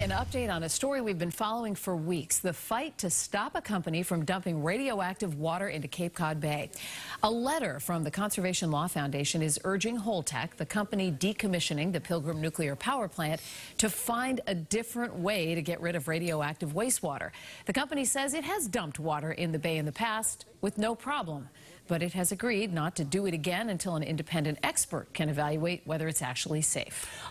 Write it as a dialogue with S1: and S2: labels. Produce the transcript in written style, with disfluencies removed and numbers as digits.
S1: An update on a story we've been following for weeks, the fight to stop a company from dumping radioactive water into Cape Cod Bay. A letter from the Conservation Law Foundation is urging Holtec, the company decommissioning the Pilgrim Nuclear Power Plant, to find a different way to get rid of radioactive wastewater. The company says it has dumped water in the bay in the past with no problem, but it has agreed not to do it again until an independent expert can evaluate whether it's actually safe.